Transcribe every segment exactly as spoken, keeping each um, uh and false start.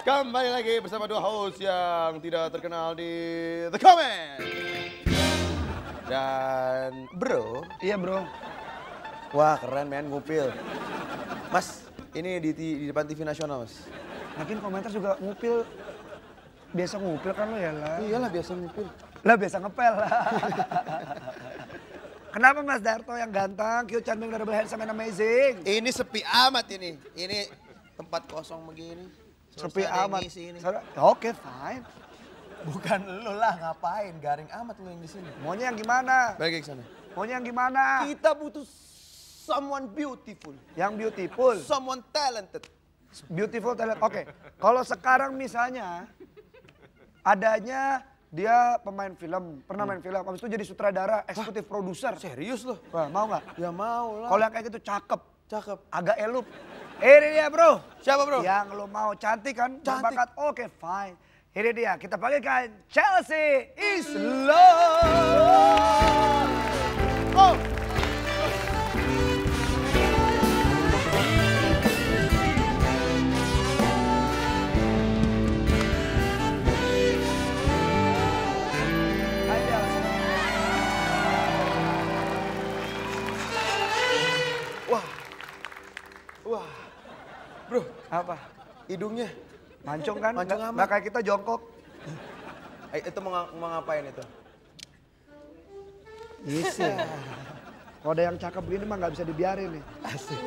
Kembali lagi bersama dua host yang tidak terkenal di The Comment. Dan bro. Iya bro. Wah keren men, ngupil. Mas, ini di, di depan T V nasional mas. Makin komentar juga ngupil. Biasa ngupil kan lo ya lah. Iyalah biasa ngupil. Lah biasa ngepel lah. Kenapa Mas Darto yang ganteng, cute, cantik, adorable, handsome, and amazing? Ini sepi amat ini. Ini tempat kosong begini. Sepi amat. Ini. Oke, fine. Bukan lu lah, ngapain? Garing amat lu yang di sini. Maunya yang gimana? Balik ke sana. Maunya yang gimana? Kita butuh someone beautiful. Yang beautiful. Someone talented. Beautiful talent. Oke. Kalau sekarang misalnya adanya dia pemain film, pernah main film, habis itu jadi sutradara, eksekutif produser. Serius loh? Wah, mau nggak? Ya mau lah. Kalau yang kayak gitu cakep, Cakep. agak elup. Ini dia bro. Siapa bro? Yang lo mau cantik kan? Cantik. Berbakat. Oke fine. Ini dia, kita panggilkan Chelsea Islan. Oh. Hai Chelsea. Wah. Wah. Bro, Apa? hidungnya. Mancung kan? Mancung Nggak- amat. nggak kayak kita jongkok. Eh, itu mau, nga- mau ngapain itu? Isi. Kalau ada yang cakep gini mah nggak bisa dibiarin nih. Asik.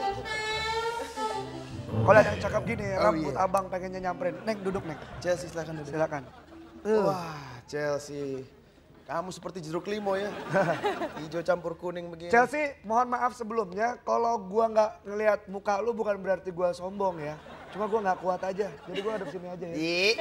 Kalau ada yang cakep gini, Oh, rambut iya. abang pengennya nyamperin. Neng duduk Neng. Chelsea silakan duduk. Silakan. Wah, Chelsea. Kamu seperti jeruk limo ya. Hijau campur kuning begini. Chelsea, mohon maaf sebelumnya. Kalau gua nggak ngelihat muka lu bukan berarti gua sombong ya. Cuma gua nggak kuat aja. Jadi gua ada di sini aja ya. Ih,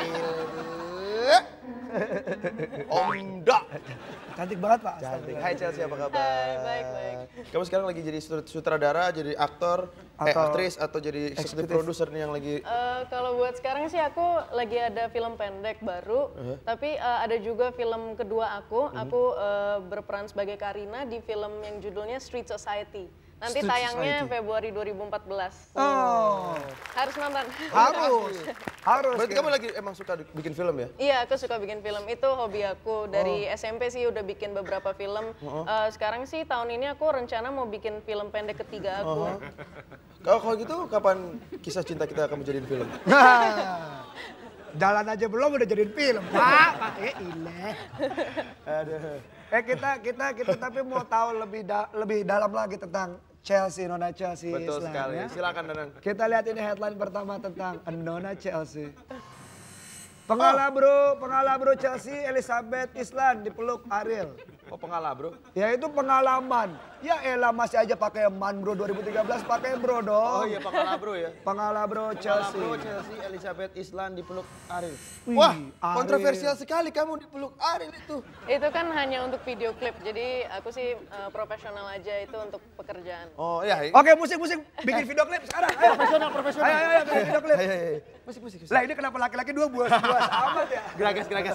Omda. Cantik banget Pak. Cantik. Hai Chelsea, apa kabar? Hai, baik, baik. Kamu sekarang lagi jadi sut- sutradara, jadi aktor, eh, Atau aktris, atau jadi executive eksekutif. producer nih yang lagi... Eh, kalau buat sekarang sih aku lagi ada film pendek baru, tapi eh, ada juga film kedua aku. Aku eh, berperan sebagai Karina di film yang judulnya Street Society. Nanti Street tayangnya Society. Februari dua ribu empat belas. Oh, Harus nonton. harus. Harus. Berarti ya. kamu lagi emang suka bikin film ya? Iya, aku suka bikin film. Itu hobi aku. Dari S M P sih udah bikin beberapa film. Eh, sekarang sih tahun ini aku rencana mau bikin film pendek ketiga aku. Kalau kalau gitu kapan kisah cinta kita akan menjadi film? Nah, jalan aja belum udah jadiin film. Pak, pakai ilah. Aduh. Eh kita kita kita tapi mau tahu lebih da- lebih dalam lagi tentang Chelsea, Nona Chelsea Betul Islan, sekali. ya. Silakan Danang. Kita lihat ini headline pertama tentang Nona Chelsea. Pengalah bro, pengalah bro Chelsea Elizabeth Islan dipeluk Ariel. Oh pengalah bro. Ya itu pengalaman. Ya elah masih aja pakai man bro dua ribu tiga belas pakai bro Oh dong. iya pengalah bro ya. Pengalah bro Pengalah Chelsea. bro Chelsea Elizabeth Islan dipeluk Ariel. Wih, Wah Ariel. kontroversial sekali kamu dipeluk Ariel itu. Itu kan hanya untuk video klip, jadi aku sih eh, profesional aja itu untuk pekerjaan. Oh iya. Oke musik-musik bikin video klip sekarang. Ayo profesional profesional. Ayo ayo, ayo bikin video klip. Ayo, ayo, ayo. Musik musik. musik. Lah ini kenapa laki-laki dua buah buah amat ya? Geragas geragas.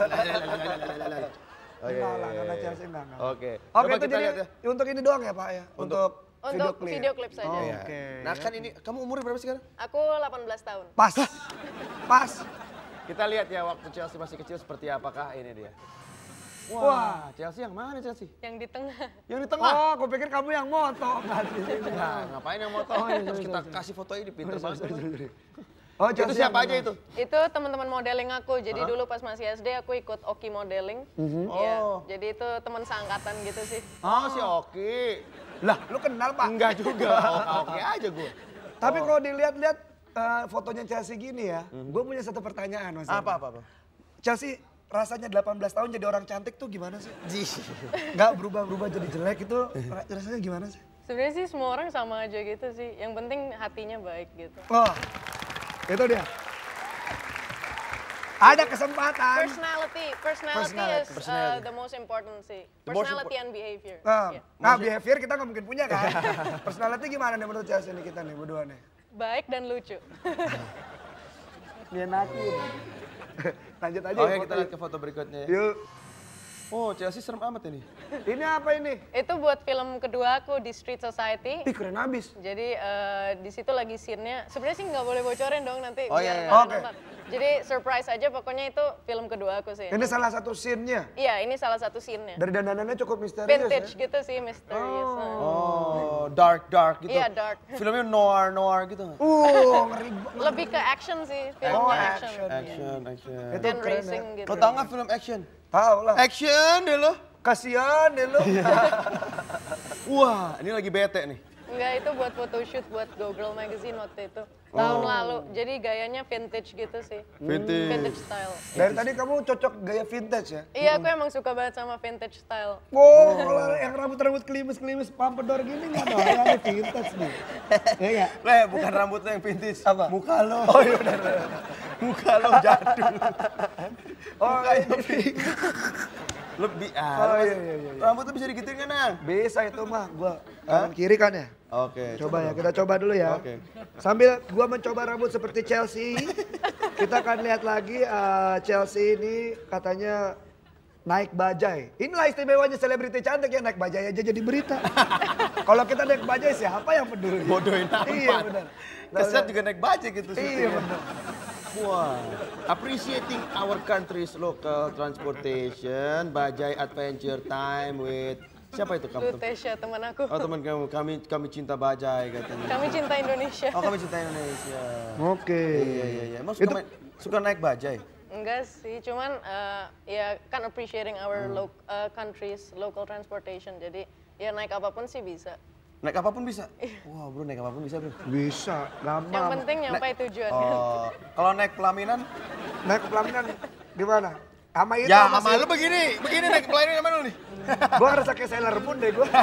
Oh, iya, Enggak iya, lah, iya, Nona iya. Chelsea enggak. enggak. Oke. Oke Coba itu kita jadi lihat ya. untuk ini doang ya Pak ya? Untuk, video Untuk klip. video klip saja. Oh, Iya. Oke. Nah kan ini kamu umurnya berapa sekarang? Aku delapan belas tahun. Pas. Pas. Kita lihat ya waktu Chelsea masih kecil seperti apakah ini dia. Wah, Wah. Chelsea yang mana Chelsea? Yang di tengah. Yang di tengah. Oh, aku pikir kamu yang moto. Nggak di sini. Nah, ngapain yang moto? Oh, iya, Terus iya, kita iya. kasih foto ini pinter banget. Oh, Itu Chelsea siapa yang aja mana? itu? Itu teman-teman modeling aku. Jadi dulu pas masih S D aku ikut Oki Modeling. Iya, Oh. jadi itu teman seangkatan gitu sih. Oh, si Oki. Lah, lu kenal Pak? Enggak juga. Oh, Oki aja gue. Tapi kalau dilihat-lihat eh, fotonya Chelsea gini ya, gue punya satu pertanyaan Mas. Apa apa apa? Chelsea rasanya delapan belas tahun jadi orang cantik tuh gimana sih? Nggak berubah-berubah jadi jelek itu ra- rasanya gimana sih? Sebenarnya sih semua orang sama aja gitu sih. Yang penting hatinya baik gitu. Oh, itu dia. Ada kesempatan. Personality, personality, Personality, is uh, personality. the most important sih. The most Personality and behavior. Nah, Iya. nah behavior kita nggak mungkin punya kan? Personality gimana nih menurut Chelsea nih kita nih berdua nih? Baik dan lucu. Nyenakin. Lanjut aja. Oke, ya, kita foto. lihat ke foto berikutnya ya. Yuk. Oh, Chelsea serem amat ini. Ini apa ini? Itu buat film kedua aku di Street Society. Ih keren abis. Jadi eh, di situ lagi scene-nya. Sebenarnya sih nggak boleh bocorin dong nanti. Oh, biar iya, iya. pada Oke. nonton. Jadi surprise aja pokoknya itu film kedua aku sih. Ini salah satu scene-nya. Iya, ini salah satu scene-nya. Dari dandanannya cukup misterius Vintage ya? gitu sih, misterius. Oh, dark dark gitu. Iya, dark. Filmnya noir noir gitu nggak? Uh, ngeri banget. Lebih ke action sih, filmnya Oh, action. action. Action, action. Itu Dan keren ya. racing gitu. Lo tau nggak film action? Tahu lah. Action deh lo. Kasian deh lu. Wah, ini lagi bete nih. Enggak, itu buat photoshoot buat Go Girl Magazine waktu itu. Tahun lalu. Jadi gayanya vintage gitu sih. Vintage. Vintage style. Dari tadi kamu cocok gaya vintage ya? Iya, aku emang suka banget sama vintage style. Oh, kalau yang rambut-rambut kelimis-kelimis pampedor gini nggak ada yang vintage nih. Iya ya? Le, bukan rambutnya yang vintage. Apa? Muka lo. Oh iya benar. Muka lo jadul. Oh iya. Lebih, ah, Oh, mas- iya, iya, iya. rambutnya bisa digituin kan, Nang? Bisa itu mah, gua kanan kiri kan ya? Oke. Coba ya, kita coba dulu ya. Oke. Sambil gua mencoba rambut seperti Chelsea, kita akan lihat lagi uh, Chelsea ini katanya naik bajai. Inilah istimewanya selebriti cantik ya, naik bajai aja jadi berita. Kalau kita naik bajai siapa yang peduli? Bodohin amat. Iya benar. Keset juga naik bajai gitu sih. Iya benar. Wah, appreciating our country's local transportation, Bajai Adventure Time with siapa itu kamu? Itu Tesha, teman aku. Oh teman kamu, kami kami cinta Bajai katanya. Kami cinta Indonesia. Oh kami cinta Indonesia. Oke. Iya iya iya. Emang suka, Itu- main- suka naik Bajai? Enggak sih, cuman eh, ya kan appreciating our lo- eh, country's local transportation. Jadi ya naik apapun sih bisa. Naik apapun bisa? Wah bro naik apapun bisa bro. Bisa, Yang gampang. penting nyampe tujuan. Oh, kalau naik pelaminan? Naik ke pelaminan gimana? Sama itu Ya sama sama si- lu begini, begini naik pelaminan sama lu nih. Gua ngerasa kayak Sailor Moon deh gua.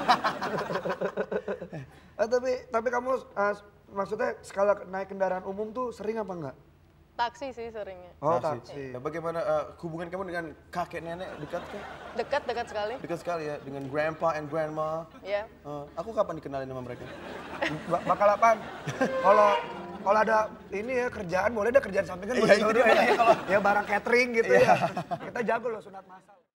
Eh, tapi tapi kamu eh, maksudnya skala naik kendaraan umum tuh sering apa enggak? Taksi sih seringnya. Oh, Taksi. taksi. Nah, bagaimana eh, hubungan kamu dengan kakek nenek dekat kah? Dekat, dekat sekali. Dekat sekali ya dengan grandpa and grandma. Ya. Eh, aku kapan dikenalin sama mereka? Ba- bakal apaan? Kalau kalau ada ini ya kerjaan boleh ada kerjaan sampingan Iya, boleh itu dulu dia, ya. kalau- Ya barang catering gitu ya. Kita jago loh sunat masal.